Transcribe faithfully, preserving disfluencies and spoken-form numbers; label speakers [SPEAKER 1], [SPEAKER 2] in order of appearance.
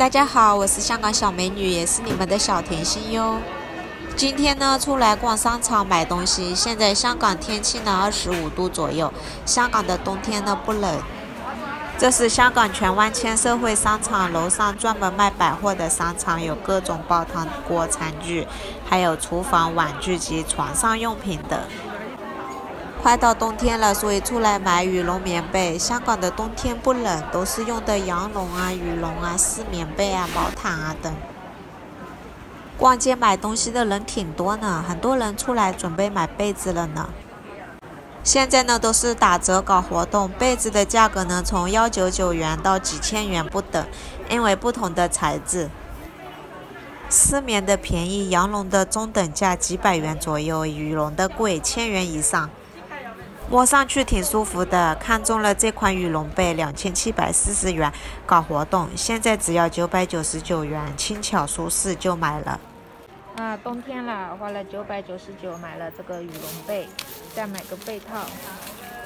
[SPEAKER 1] 大家好，我是香港小美女，也是你们的小甜心哟。今天呢，出来逛商场买东西。现在香港天气呢二十五度左右，香港的冬天呢不冷。这是香港荃湾千社会商场楼上专门卖百货的商场，有各种煲汤锅餐具，还有厨房玩具及床上用品等。快到冬天了，所以出来买羽绒棉被。香港的冬天不冷，都是用的羊绒啊、羽绒啊、丝棉被啊、毛毯啊等。逛街买东西的人挺多呢，很多人出来准备买被子了呢。现在呢都是打折搞活动，被子的价格呢从一百九十九元到几千元不等，因为不同的材质。丝棉的便宜，羊绒的中等价几百元左右，羽绒的贵，千元以上。摸上去挺舒服的，看中了这款羽绒被，两千七百四十元，搞活动，现在只要九百九十九元，轻巧舒适就买了。
[SPEAKER 2] 啊，冬天了，花了九百九十九买了这个羽绒被，再买个被套。